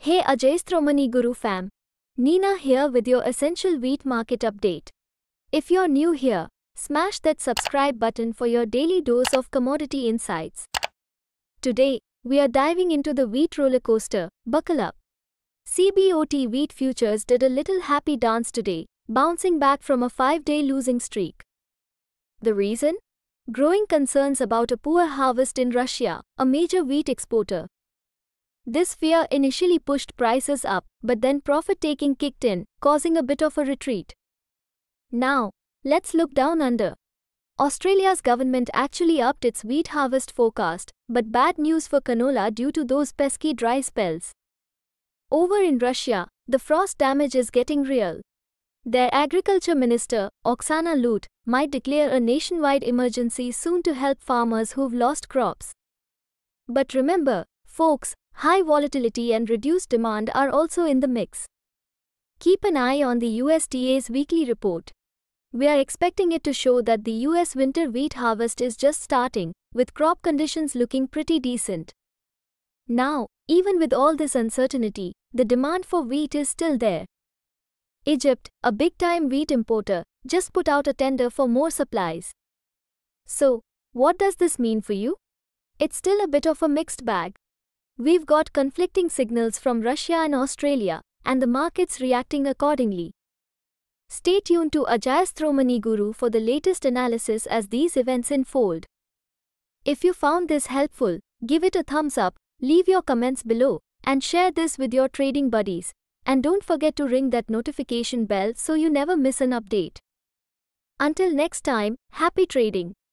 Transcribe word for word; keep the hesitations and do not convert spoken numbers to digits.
Hey Ajay Guru fam. Nina here with your essential wheat market update. If you're new here, smash that subscribe button for your daily dose of commodity insights. Today, we are diving into the wheat roller coaster. Buckle up. C B O T wheat futures did a little happy dance today, bouncing back from a five-day losing streak. The reason? Growing concerns about a poor harvest in Russia, a major wheat exporter. This fear initially pushed prices up, but then profit-taking kicked in, causing a bit of a retreat. Now, let's look down under. Australia's government actually upped its wheat harvest forecast, but bad news for canola due to those pesky dry spells. Over in Russia, the frost damage is getting real. Their agriculture minister, Oksana Lut, might declare a nationwide emergency soon to help farmers who've lost crops. But remember, folks, high volatility and reduced demand are also in the mix. Keep an eye on the U S D A's weekly report. We are expecting it to show that the U S winter wheat harvest is just starting, with crop conditions looking pretty decent. Now, even with all this uncertainty, the demand for wheat is still there. Egypt, a big-time wheat importer, just put out a tender for more supplies. So, what does this mean for you? It's still a bit of a mixed bag. We've got conflicting signals from Russia and Australia, and the market's reacting accordingly. Stay tuned to Ajay Guru for the latest analysis as these events unfold. If you found this helpful, give it a thumbs up, leave your comments below, and share this with your trading buddies. And don't forget to ring that notification bell so you never miss an update. Until next time, happy trading!